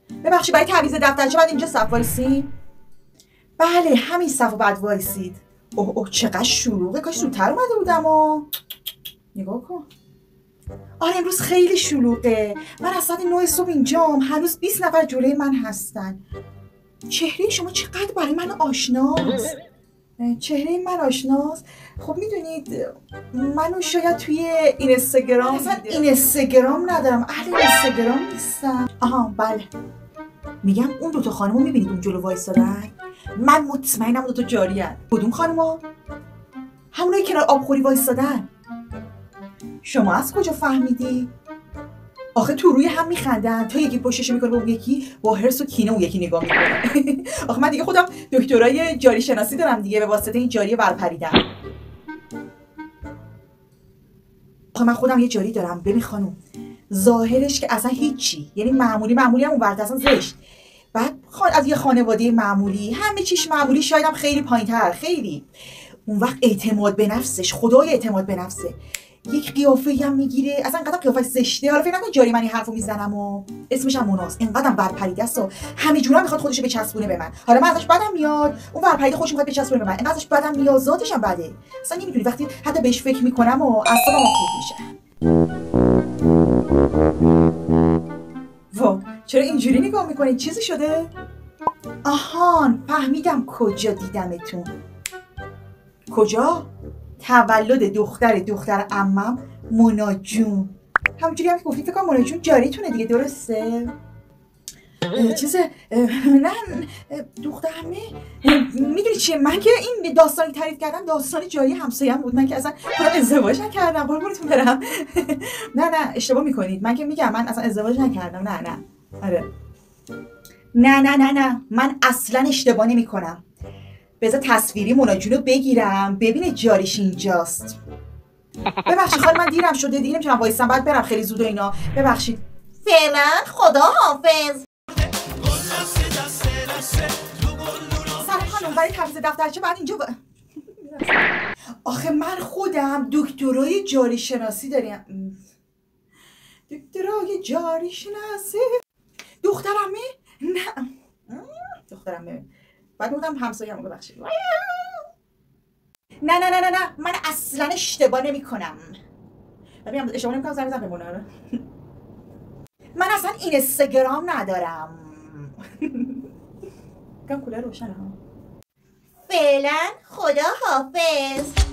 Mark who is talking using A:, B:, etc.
A: ببخشید برای تعویض دفترچه بعد اینجا صف وایسیم؟ بله همین صف بعد وایسید. اوه چقدر شلوغه، کاش زودتر اومده بودم. نگاه کن. آره امروز خیلی شلوغه. من از ساعت 9 صبح اینجام، هنوز 20 نفر جلوی من هستن. چهره شما چقدر برای من آشناست. چهره من آشناست. خب میدونید منو شاید توی اینستاگرام، اصلا اینستاگرام ندارم، اهل اینستاگرام نیستم. آها بله، میگم اون دوتا خانمو میبینید اون جلو وایسادن؟ من مطمئنم دوتا جاری هست. کدوم خانمو؟ همونایی کنار آبخوری وایسادن. شما از کجا فهمیدی؟ آخه تو روی هم میخندن، تا یکی پشتش میکنه به اون یکی با حرص و کینه اون یکی نگاه میکنه. آخه من دیگه خودم دکترای جاری شناسی دارم دیگه، به واسطه این جاری ورپریدن. آخه من خودم یه جاری دارم. ببین خانم، ظاهرش که اصلا هیچی، یعنی معمولی هم اون ورد اصلا زشت. بعد از یه خانواده معمولی، همه چیش معمولی، شاید هم خیلی پایین‌تر، خیلی. اون وقت اعتماد به نفسش، خدای اعتماد به نفسه. یک قیافه‌ای هم میگیره، اصلا انقدر قیافش زشته. حالا فکر نکن جاری من این حرفو میزنم و اسمش هم مناس، اینقدرم ورپریده است و همه جوره میخواد خودشو بچسبونه به من. حالا من ازش بدم میاد، اون ورپریده خودش میخواد بچسبونه به من، اینقدر ازش بدم میاد، ذاتش هم بده. اصلا نمیدونی وقتی حتی بهش فکر میکنم و اعصابم خورد میشه. وا چرا اینجوری نگاه میکنی؟ چیزی شده؟ آهان فهمیدم کجا دیدمتون. کجا؟ تولد دختر عمم مونا جون. همونجوری هم که گفتی فکر کنم مونا جون جاریتونه دیگه، درسته؟ نه دختر عمه میدونی چیه، من که این داستانی تعریف کردم داستان جاری همسایه‌ام بود. من که اصلا خودم ازدواج نکردم، قربونتون برم. نه اشتباه میکنید. من که میگم من اصلا ازدواج نکردم. نه آره نه من اصلا اشتباه نمیکنم. بذار تصویری مونا جون رو بگیرم ببینه جاریش اینجاست. ببخشید خاله من دیرم شده دیگه، نمیتونم وایسم، بعد برم خیلی زود و اینا. ببخشید. فعلا خدا حافظ. سلام خانم، برای تعویض دفترچه بعد اینجا آخه من خودم دکترای جاری شناسی دارم. دکترای جاری شناسی. دخترمه؟ نه دخترمه. بعد گفتم همسایه‌ام. ببخشید. نه من اصلا اشتباه نمی‌کنم. ببینم اشتباه نمی‌کنم، زنگ بزنم به مونا. من اصلا اینستاگرام ندارم. کم کولر روشنه ها. فعلا خدا حافظ.